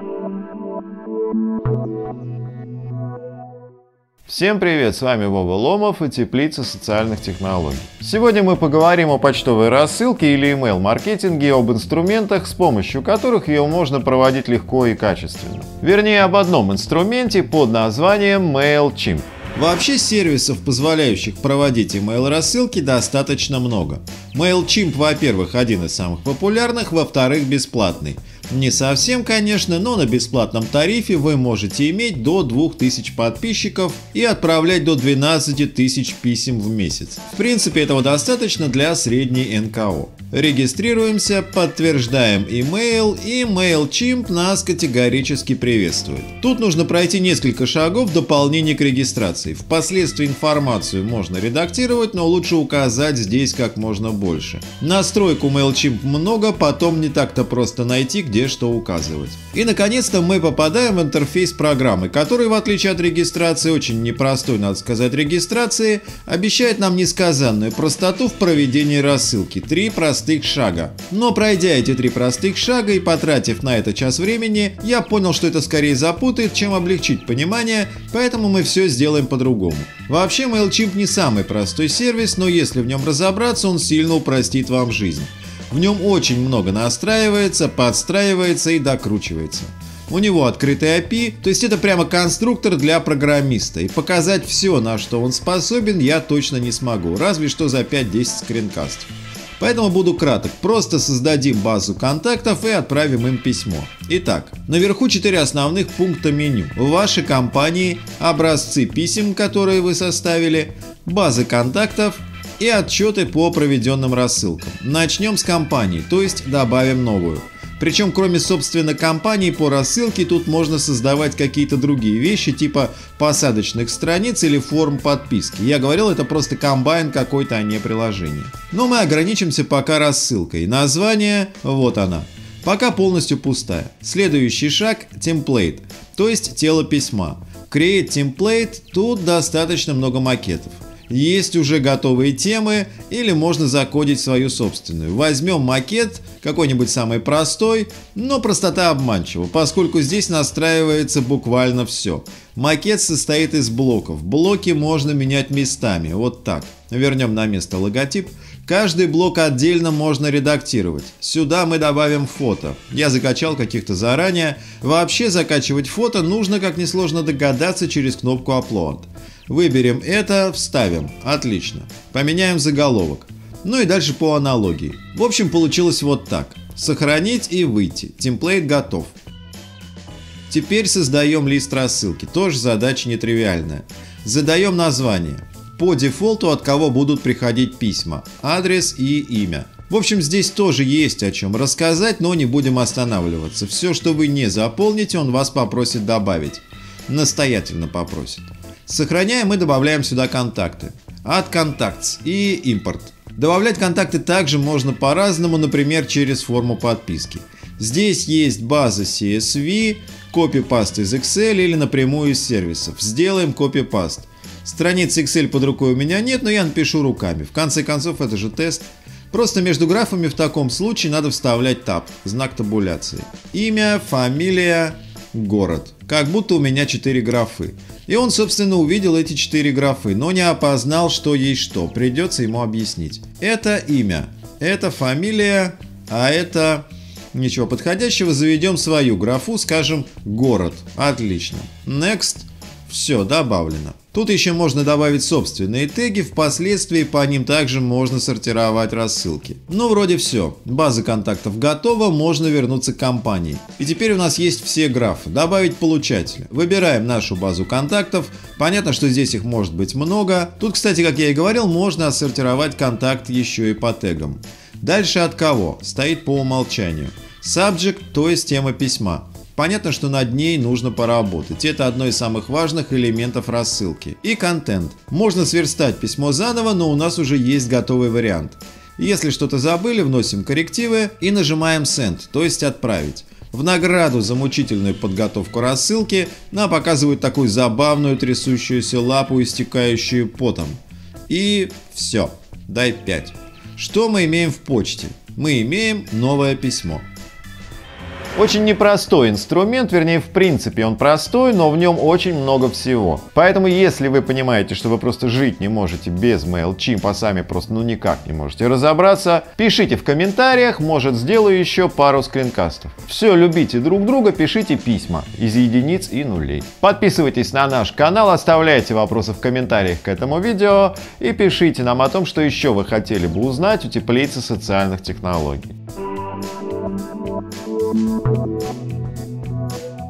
Всем привет, с вами Вова Ломов и Теплица социальных технологий. Сегодня мы поговорим о почтовой рассылке или email-маркетинге, об инструментах, с помощью которых ее можно проводить легко и качественно. Вернее, об одном инструменте под названием MailChimp. Вообще сервисов, позволяющих проводить email-рассылки, достаточно много. MailChimp, во-первых, один из самых популярных, во-вторых, бесплатный. Не совсем, конечно, но на бесплатном тарифе вы можете иметь до 2000 подписчиков и отправлять до 12 тысяч писем в месяц. В принципе, этого достаточно для средней НКО. Регистрируемся, подтверждаем email, и MailChimp нас категорически приветствует. Тут нужно пройти несколько шагов в дополнение к регистрации. Впоследствии информацию можно редактировать, но лучше указать здесь как можно больше. Настроек у MailChimp много, потом не так-то просто найти, где что указывать. И наконец-то мы попадаем в интерфейс программы, который, в отличие от регистрации, очень непростой, надо сказать, регистрации, обещает нам несказанную простоту в проведении рассылки. 3 простых шага. Но пройдя эти 3 простых шага и потратив на это час времени, я понял, что это скорее запутает, чем облегчить понимание, поэтому мы все сделаем по-другому. Вообще MailChimp не самый простой сервис, но если в нем разобраться, он сильно упростит вам жизнь. В нем очень много настраивается, подстраивается и докручивается. У него открытый API, то есть это прямо конструктор для программиста, и показать все, на что он способен, я точно не смогу, разве что за 5-10 скринкастов. Поэтому буду краток, просто создадим базу контактов и отправим им письмо. Итак, наверху 4 основных пункта меню. В вашей компании образцы писем, которые вы составили, базы контактов и отчеты по проведенным рассылкам. Начнем с компании, то есть добавим новую. Причем кроме собственно компании по рассылке тут можно создавать какие-то другие вещи типа посадочных страниц или форм подписки. Я говорил, это просто комбайн какой-то, а не приложение. Но мы ограничимся пока рассылкой. Название, вот она. Пока полностью пустая. Следующий шаг – template, то есть тело письма. Create template, тут достаточно много макетов. Есть уже готовые темы или можно закодить свою собственную. Возьмем макет, какой-нибудь самый простой, но простота обманчива, поскольку здесь настраивается буквально все. Макет состоит из блоков. Блоки можно менять местами, вот так. Вернем на место логотип. Каждый блок отдельно можно редактировать. Сюда мы добавим фото. Я закачал каких-то заранее. Вообще закачивать фото нужно, как несложно догадаться, через кнопку Upload. Выберем это, вставим. Отлично. Поменяем заголовок. Ну и дальше по аналогии. В общем, получилось вот так. Сохранить и выйти. Темплейт готов. Теперь создаем лист рассылки. Тоже задача нетривиальная. Задаем название. По дефолту от кого будут приходить письма. Адрес и имя. В общем, здесь тоже есть о чем рассказать, но не будем останавливаться. Все, что вы не заполните, он вас попросит добавить. Настоятельно попросит. Сохраняем и добавляем сюда контакты. Add contacts и импорт. Добавлять контакты также можно по-разному, например, через форму подписки. Здесь есть база CSV, копипаст из Excel или напрямую из сервисов. Сделаем копипаст. Страницы Excel под рукой у меня нет, но я напишу руками. В конце концов, это же тест. Просто между графами в таком случае надо вставлять таб, знак табуляции. Имя, фамилия, город. Как будто у меня 4 графы. И он, собственно, увидел эти 4 графы, но не опознал, что есть что. Придется ему объяснить. Это имя, это фамилия, а это... Ничего подходящего, заведем свою графу, скажем, город. Отлично. Next. Все, добавлено. Тут еще можно добавить собственные теги, впоследствии по ним также можно сортировать рассылки. Ну, вроде все. База контактов готова, можно вернуться к компании. И теперь у нас есть все графы. Добавить получателя. Выбираем нашу базу контактов. Понятно, что здесь их может быть много. Тут, кстати, как я и говорил, можно отсортировать контакт еще и по тегам. Дальше от кого? Стоит по умолчанию. Subject, то есть тема письма. Понятно, что над ней нужно поработать. Это одно из самых важных элементов рассылки. И контент. Можно сверстать письмо заново, но у нас уже есть готовый вариант. Если что-то забыли, вносим коррективы и нажимаем Send, то есть отправить. В награду за мучительную подготовку рассылки нам показывают такую забавную трясущуюся лапу, истекающую потом. И все. Дай 5. Что мы имеем в почте? Мы имеем новое письмо. Очень непростой инструмент, вернее, в принципе он простой, но в нем очень много всего. Поэтому, если вы понимаете, что вы просто жить не можете без MailChimp, а сами просто никак не можете разобраться, пишите в комментариях, может, сделаю еще пару скринкастов. Все, любите друг друга, пишите письма из единиц и нулей. Подписывайтесь на наш канал, оставляйте вопросы в комментариях к этому видео и пишите нам о том, что еще вы хотели бы узнать у теплицы социальных технологий.